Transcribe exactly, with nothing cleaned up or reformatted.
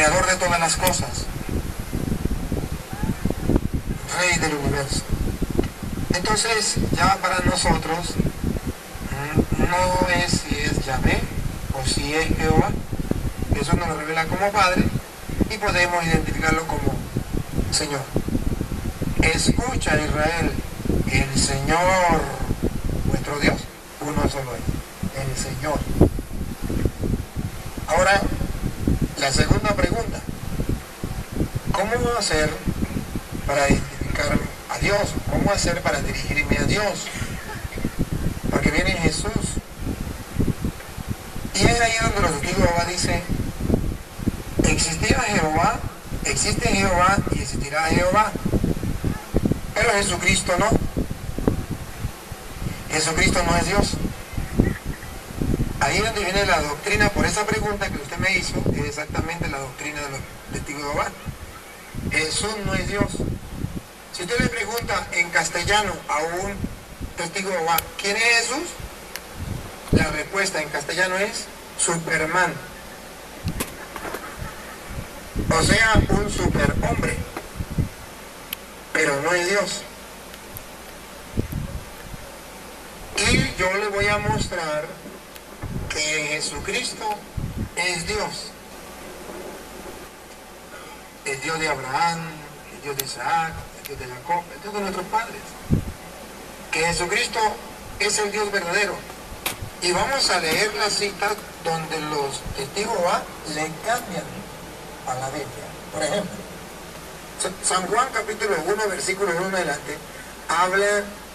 creador de todas las cosas, Rey del universo. Entonces, ya para nosotros, no es si es Yahvé o si es Jehová. Eso nos lo revela como Padre y podemos identificarlo como Señor. Escucha, Israel, el Señor, vuestro Dios, uno solo es, el Señor. Ahora, la segunda pregunta: ¿cómo hacer para identificar a Dios? ¿Cómo hacer para dirigirme a Dios? Porque viene Jesús. Y es ahí donde los testigos de Jehová dicen: existía Jehová, existe Jehová y existirá Jehová. Pero Jesucristo no. Jesucristo no es Dios. Ahí es donde viene la doctrina. Por esa pregunta que usted me hizo, es exactamente la doctrina de los testigos de Jehová. Jesús no es Dios. Si usted le pregunta en castellano a un testigo de Jehová, ¿quién es Jesús? La respuesta en castellano es Superman. O sea, un superhombre. Pero no es Dios. Y yo le voy a mostrar que Jesucristo es Dios. El Dios de Abraham, el Dios de Isaac, el Dios de Jacob, el Dios de nuestros padres. Que Jesucristo es el Dios verdadero. Y vamos a leer las citas donde los testigos de Jehová le cambian a la Biblia. Por ejemplo, San Juan capítulo uno, versículo uno en adelante, habla